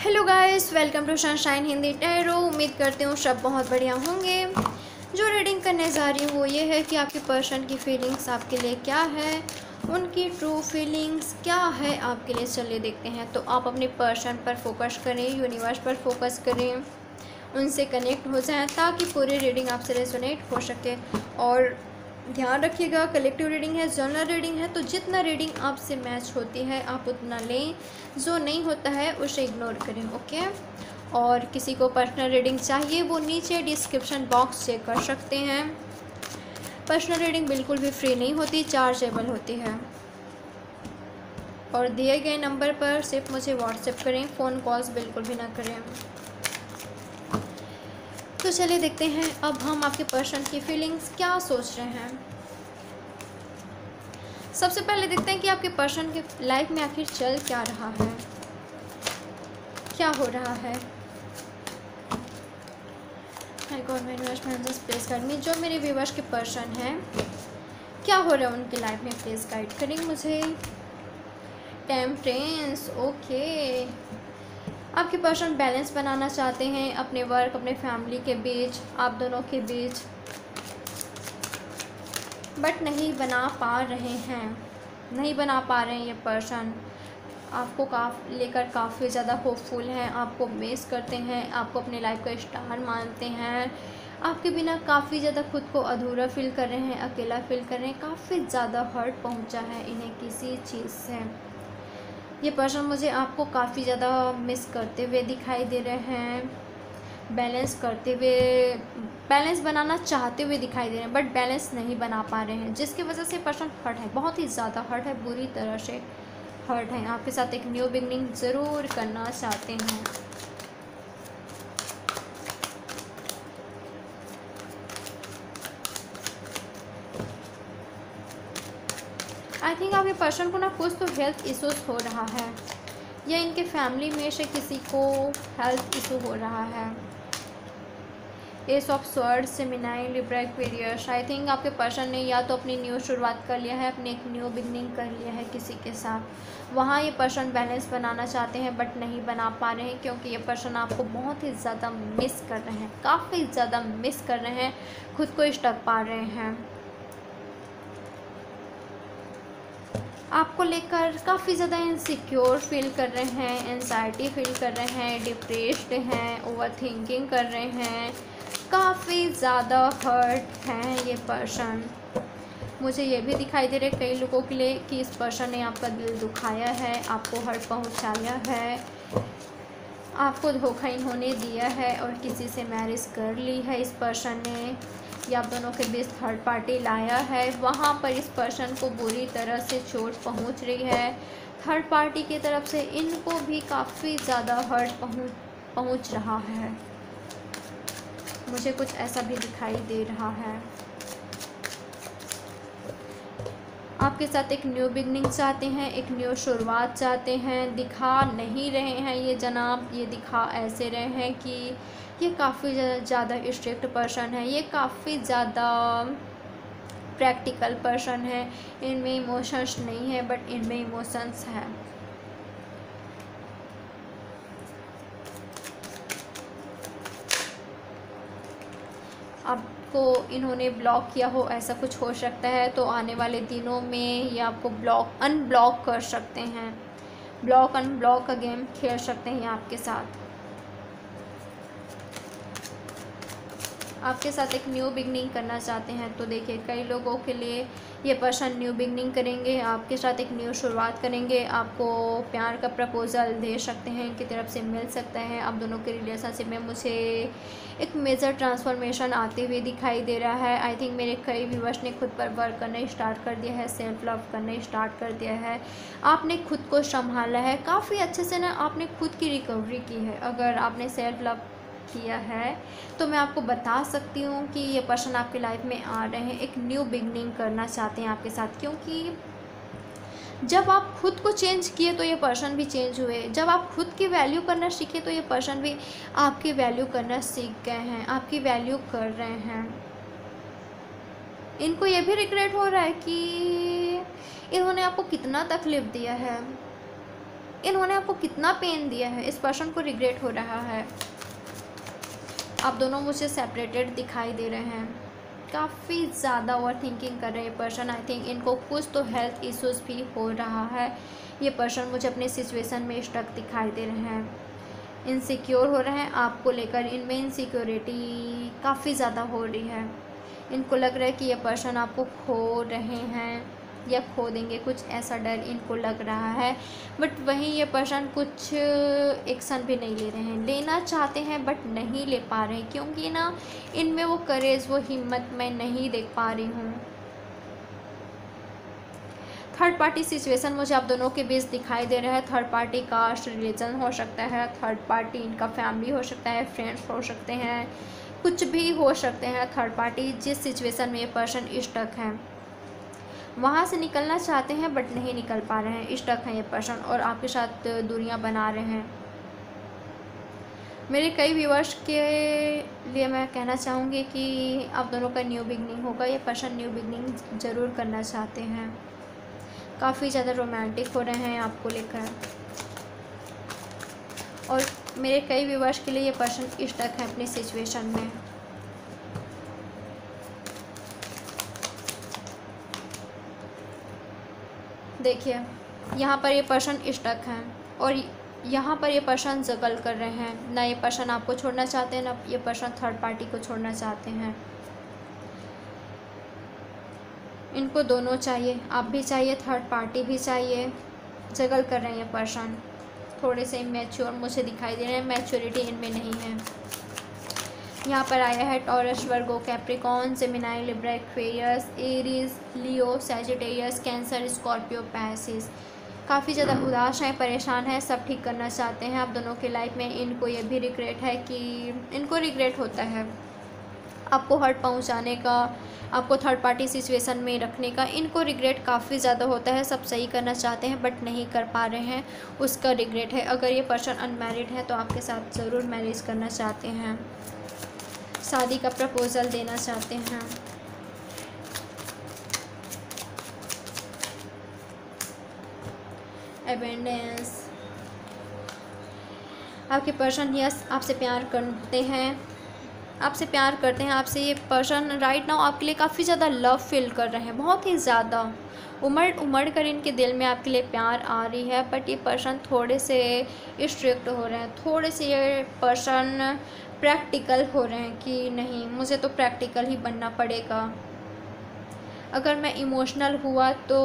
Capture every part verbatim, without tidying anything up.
Hello guys, welcome to sunshine Hindi tarot. उम्मीद करती हूँ सब बहुत बढ़िया होंगे। जो रीडिंग करने जा रही हूँ वो ये है कि आपके पर्सन की फीलिंग्स आपके लिए क्या है, उनकी ट्रू फीलिंग्स क्या है आपके लिए। चलिए देखते हैं। तो आप अपने पर्सन पर फोकस करें, यूनिवर्स पर फोकस करें, उनसे कनेक्ट हो जाएं ताकि पूरी रीडिंग आपसे रेजोनेट हो सके। और ध्यान रखिएगा, कलेक्टिव रीडिंग है, जनरल रीडिंग है, तो जितना रीडिंग आपसे मैच होती है आप उतना लें, जो नहीं होता है उसे इग्नोर करें। ओके। और किसी को पर्सनल रीडिंग चाहिए वो नीचे डिस्क्रिप्शन बॉक्स चेक कर सकते हैं। पर्सनल रीडिंग बिल्कुल भी फ्री नहीं होती, चार्जेबल होती है। और दिए गए नंबर पर सिर्फ मुझे व्हाट्सएप करें, फ़ोन कॉल्स बिल्कुल भी ना करें। तो चलिए देखते हैं अब हम आपके पर्सन की फीलिंग्स क्या सोच रहे हैं। सबसे पहले देखते हैं कि आपके पर्सन के लाइफ में आखिर चल क्या रहा है, क्या हो रहा है। Please guide me. जो मेरे व्यूअर्स के पर्सन हैं, क्या हो रहा है उनकी लाइफ में, प्लीज़ गाइड करें मुझे। Temperance, okay. आपके पर्सन बैलेंस बनाना चाहते हैं अपने वर्क, अपने फैमिली के बीच, आप दोनों के बीच, बट नहीं बना पा रहे हैं, नहीं बना पा रहे हैं। ये पर्सन आपको काफ़ लेकर काफ़ी ज़्यादा होपफुल हैं, आपको मिस करते हैं, आपको अपने लाइफ का स्टार मानते हैं। आपके बिना काफ़ी ज़्यादा खुद को अधूरा फील कर रहे हैं, अकेला फील कर रहे हैं। काफ़ी ज़्यादा हर्ट पहुंचा है इन्हें किसी चीज़ से। ये पर्सन मुझे आपको काफ़ी ज़्यादा मिस करते हुए दिखाई दे रहे हैं, बैलेंस करते हुए, बैलेंस बनाना चाहते हुए दिखाई दे रहे हैं, बट बैलेंस नहीं बना पा रहे हैं, जिसकी वजह से पर्सन हर्ट है, बहुत ही ज़्यादा हर्ट है, बुरी तरह से हर्ट है। आपके साथ एक न्यू बिगनिंग ज़रूर करना चाहते हैं। आई थिंक आपके पर्सन को ना कुछ तो हेल्थ इश्यूज हो रहा है, या इनके फैमिली में से किसी को हेल्थ इशू हो रहा है। Ace of swords, Gemini, Libra, Aquarius. I think आपके पर्सन ने या तो अपनी न्यू शुरुआत कर लिया है, अपनी एक न्यू बिगनिंग कर लिया है किसी के साथ। वहाँ ये पर्सन बैलेंस बनाना चाहते हैं बट नहीं बना पा रहे हैं, क्योंकि ये पर्सन आपको बहुत ही ज़्यादा मिस कर रहे हैं, काफ़ी ज़्यादा मिस कर रहे हैं, खुद को स्टक पा रहे हैं। आपको लेकर काफ़ी ज़्यादा इनसिक्योर फील कर रहे हैं, एंजाइटी फील कर रहे हैं, डिप्रेस्ड हैं, ओवर थिंकिंग कर रहे हैं, काफ़ी ज़्यादा हर्ट हैं ये पर्सन। मुझे ये भी दिखाई दे रहा है कई लोगों के लिए कि इस पर्सन ने आपका दिल दुखाया है, आपको हर्ट पहुंचाया है, आपको धोखा इन्होंने दिया है और किसी से मैरिज कर ली है इस पर्सन ने, या आप दोनों के बीच थर्ड पार्टी लाया है। वहाँ पर इस पर्सन को बुरी तरह से चोट पहुँच रही है थर्ड पार्टी की तरफ से, इनको भी काफ़ी ज़्यादा हर्ट पहुँच पहुँच रहा है। मुझे कुछ ऐसा भी दिखाई दे रहा है। आपके साथ एक न्यू बिगनिंग चाहते हैं, एक न्यू शुरुआत चाहते हैं। दिखा नहीं रहे हैं ये जनाब, ये दिखा ऐसे रहे हैं कि ये काफ़ी ज़्यादा स्ट्रिक्ट पर्सन है, ये काफ़ी ज़्यादा प्रैक्टिकल पर्सन है। इनमें इमोशंस नहीं है बट इनमें इमोशंस है। आपको इन्होंने ब्लॉक किया हो, ऐसा कुछ हो सकता है, तो आने वाले दिनों में ये आपको ब्लॉक अनब्लॉक कर सकते हैं, ब्लॉक अनब्लॉक का गेम खेल सकते हैं आपके साथ। आपके साथ एक न्यू बिगनिंग करना चाहते हैं, तो देखिए कई लोगों के लिए ये पर्सन न्यू बिगनिंग करेंगे, आपके साथ एक न्यू शुरुआत करेंगे, आपको प्यार का प्रपोज़ल दे सकते हैं, इनकी तरफ से मिल सकता है। आप दोनों के रिलेशनशिप में मुझे एक मेजर ट्रांसफॉर्मेशन आते हुए दिखाई दे रहा है। आई थिंक मेरे कई व्यूअर्स ने खुद पर वर्क करना स्टार्ट कर दिया है, सेल्फ लव करना स्टार्ट कर दिया है, आपने खुद को संभाला है काफ़ी अच्छे से ना, आपने खुद की रिकवरी की है। अगर आपने सेल्फ लव किया है तो मैं आपको बता सकती हूँ कि ये पर्सन आपकी लाइफ में आ रहे हैं, एक न्यू बिगनिंग करना चाहते हैं आपके साथ, क्योंकि जब आप खुद को चेंज किए तो ये पर्सन भी चेंज हुए, जब आप खुद की वैल्यू करना सीखे तो ये पर्सन भी आपकी वैल्यू करना सीख गए हैं, आपकी वैल्यू कर रहे हैं। इनको ये भी रिग्रेट हो रहा है कि इन्होंने आपको कितना तकलीफ़ दिया है, इन्होंने आपको कितना पेन दिया है, इस पर्सन को रिग्रेट हो रहा है। आप दोनों मुझे सेपरेटेड दिखाई दे रहे हैं, काफ़ी ज़्यादा ओवर थिंकिंग कर रहे हैं पर्सन। आई थिंक इनको कुछ तो हेल्थ इश्यूज़ भी हो रहा है। ये पर्सन मुझे अपने सिचुएशन में स्टक दिखाई दे रहे हैं, इनसिक्योर हो रहे हैं आपको लेकर। इनमें इनसिक्योरिटी काफ़ी ज़्यादा हो रही है। इनको लग रहा है कि ये पर्सन आपको खो रहे हैं या खो देंगे, कुछ ऐसा डर इनको लग रहा है। बट वहीं ये पर्सन कुछ एक्शन भी नहीं ले रहे हैं, लेना चाहते हैं बट नहीं ले पा रहे हैं, क्योंकि ना इनमें वो करेज, वो हिम्मत मैं नहीं देख पा रही हूँ। थर्ड पार्टी सिचुएशन मुझे आप दोनों के बीच दिखाई दे रहा है। थर्ड पार्टी कास्ट, रिलीजन हो सकता है, थर्ड पार्टी इनका फैमिली हो सकता है, फ्रेंड्स हो सकते हैं, कुछ भी हो सकते हैं। थर्ड पार्टी जिस सिचुएशन में ये पर्सन स्टक है, वहाँ से निकलना चाहते हैं बट नहीं निकल पा रहे हैं, स्टक हैं ये पर्सन और आपके साथ दूरियां बना रहे हैं। मेरे कई व्यूअर्स के लिए मैं कहना चाहूँगी कि आप दोनों का न्यू बिगनिंग होगा। ये पर्सन न्यू बिगनिंग ज़रूर करना चाहते हैं, काफ़ी ज़्यादा रोमांटिक हो रहे हैं आपको लेकर। और मेरे कई व्यूअर्स के लिए ये पर्सन स्टक है अपनी सिचुएशन में। देखिए यहाँ पर ये पर्सन स्टक हैं और यहाँ पर ये पर्सन जगल कर रहे हैं। ना ये पर्सन आपको छोड़ना चाहते हैं, ना ये पर्सन थर्ड पार्टी को छोड़ना चाहते हैं। इनको दोनों चाहिए, आप भी चाहिए, थर्ड पार्टी भी चाहिए। जगल कर रहे हैं ये पर्सन, थोड़े से मैच्योर मुझे दिखाई दे रहे हैं, मैच्योरिटी इनमें नहीं है। यहाँ पर आया है Taurus, Virgo, Capricorn, Gemini, Libra, Aquarius, Aries, Leo, Sagittarius, Cancer, Scorpio, Pisces. काफ़ी ज़्यादा उदास हैं, परेशान हैं, सब ठीक करना चाहते हैं आप दोनों के लाइफ में। इनको ये भी रिग्रेट है कि इनको रिग्रेट होता है आपको हर्ट पहुंचाने का, आपको थर्ड पार्टी सिचुएशन में रखने का। इनको रिग्रेट काफ़ी ज़्यादा होता है, सब सही करना चाहते हैं बट नहीं कर पा रहे हैं, उसका रिग्रेट है। अगर ये पर्सन अनमैरिड है तो आपके साथ ज़रूर मैरिज करना चाहते हैं, शादी का प्रपोज़ल देना चाहते हैं। एबेंडेंस, आपके पर्सन यस आपसे प्यार करते हैं, आपसे प्यार करते हैं, आपसे ये पर्सन राइट नाउ आपके लिए काफ़ी ज़्यादा लव फील कर रहे हैं, बहुत ही ज़्यादा उमड़ उमड़ कर इनके दिल में आपके लिए प्यार आ रही है। बट ये पर्सन थोड़े से स्ट्रिक्ट हो रहे हैं, थोड़े से ये पर्सन प्रैक्टिकल हो रहे हैं कि नहीं मुझे तो प्रैक्टिकल ही बनना पड़ेगा, अगर मैं इमोशनल हुआ तो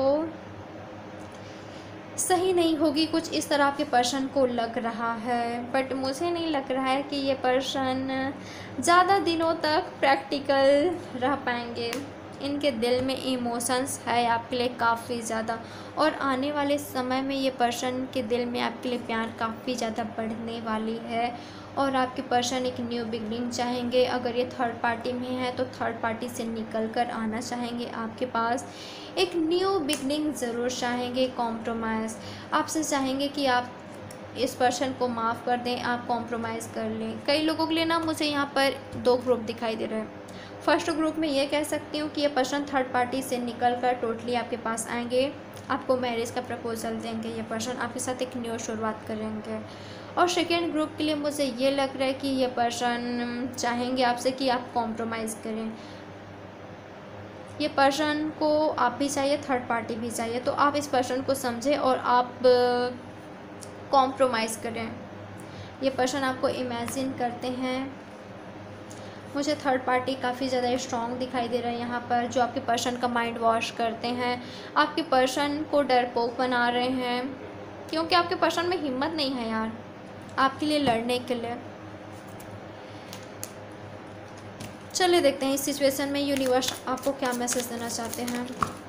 सही नहीं होगी, कुछ इस तरह के पर्सन को लग रहा है। बट मुझे नहीं लग रहा है कि ये पर्सन ज़्यादा दिनों तक प्रैक्टिकल रह पाएंगे। इनके दिल में इमोशंस है आपके लिए काफ़ी ज़्यादा, और आने वाले समय में ये पर्सन के दिल में आपके लिए प्यार काफ़ी ज़्यादा बढ़ने वाली है। और आपके पर्सन एक न्यू बिगनिंग चाहेंगे। अगर ये थर्ड पार्टी में है तो थर्ड पार्टी से निकल कर आना चाहेंगे आपके पास, एक न्यू बिगनिंग ज़रूर चाहेंगे। कॉम्प्रोमाइज़ आपसे चाहेंगे कि आप इस पर्सन को माफ़ कर दें, आप कॉम्प्रोमाइज़ कर लें। कई लोगों के लिए ना मुझे यहाँ पर दो ग्रुप दिखाई दे रहे हैं। फर्स्ट ग्रुप में ये कह सकती हूँ कि ये पर्सन थर्ड पार्टी से निकल कर टोटली आपके पास आएंगे, आपको मैरिज का प्रपोजल देंगे, ये पर्सन आपके साथ एक न्यू शुरुआत करेंगे। और सेकेंड ग्रुप के लिए मुझे ये लग रहा है कि ये पर्सन चाहेंगे आपसे कि आप कॉम्प्रोमाइज़ करें। ये पर्सन को आप भी चाहिए, थर्ड पार्टी भी चाहिए, तो आप इस पर्सन को समझें और आप कॉम्प्रोमाइज़ करें। ये पर्सन आपको इमेजिन करते हैं। मुझे थर्ड पार्टी काफ़ी ज़्यादा स्ट्रॉन्ग दिखाई दे रहा है यहाँ पर, जो आपके पर्सन का माइंड वॉश करते हैं, आपके पर्सन को डरपोक बना रहे हैं, क्योंकि आपके पर्सन में हिम्मत नहीं है यार आपके लिए लड़ने के लिए। चलिए देखते हैं इस सिचुएशन में यूनिवर्स आपको क्या मैसेज देना चाहते हैं।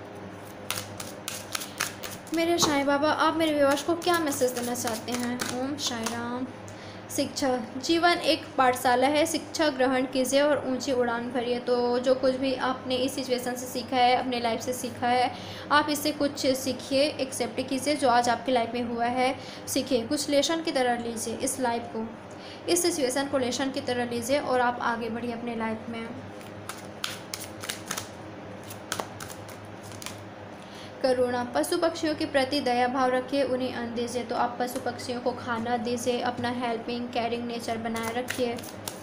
मेरे साईं बाबा, आप मेरे व्यूअर्स को क्या मैसेज देना चाहते हैं? ओम साई राम। शिक्षा, जीवन एक पाठशाला है, शिक्षा ग्रहण कीजिए और ऊंची उड़ान भरिए। तो जो कुछ भी आपने इस सिचुएशन से सीखा है, अपने लाइफ से सीखा है, आप इससे कुछ सीखिए, एक्सेप्ट कीजिए। जो आज आपकी लाइफ में हुआ है सीखिए, कुछ लेसन की तरह लीजिए इस लाइफ को, इस सिचुएशन को लेसन की तरह लीजिए और आप आगे बढ़िए अपने लाइफ में। करुणा, पशु पक्षियों के प्रति दया भाव रखिए, उन्हें अन्न दीजिए। तो आप पशु पक्षियों को खाना दीजिए, अपना हेल्पिंग केयरिंग नेचर बनाए रखिए।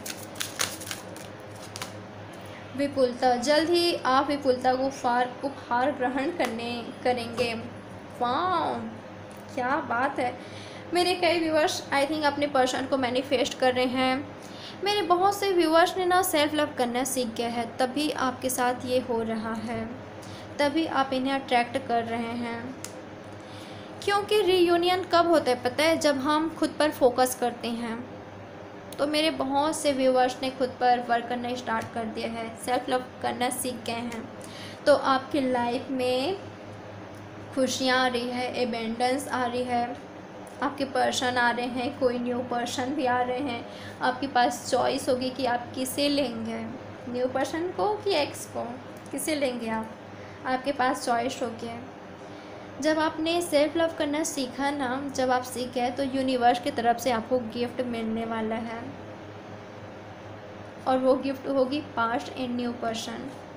विपुलता, जल्द ही आप विपुलता को फार उपहार ग्रहण करने करेंगे। वाह, क्या बात है। मेरे कई व्यूअर्स आई थिंक अपने पर्सन को मैनिफेस्ट कर रहे हैं। मेरे बहुत से व्यूअर्स ने ना सेल्फ लव करना सीख गया है, तभी आपके साथ ये हो रहा है, तभी आप इन्हें अट्रैक्ट कर रहे हैं। क्योंकि रीयूनियन कब होता है पता है? जब हम खुद पर फोकस करते हैं। तो मेरे बहुत से व्यूअर्स ने खुद पर वर्क करना स्टार्ट कर दिया है, सेल्फ लव करना सीख गए हैं। तो आपकी लाइफ में खुशियाँ आ रही है, एबेंडेंस आ रही है, आपके पर्सन आ रहे हैं, कोई न्यू पर्सन भी आ रहे हैं। आपके पास चॉइस होगी कि आप किसे लेंगे, न्यू पर्सन को कि एक्स को, किसे लेंगे आप, आपके पास चॉइस होगी। जब आपने सेल्फ लव करना सीखा ना, जब आप सीख गए तो यूनिवर्स की तरफ से आपको गिफ्ट मिलने वाला है, और वो गिफ्ट होगी पास्ट एंड न्यू पर्सन।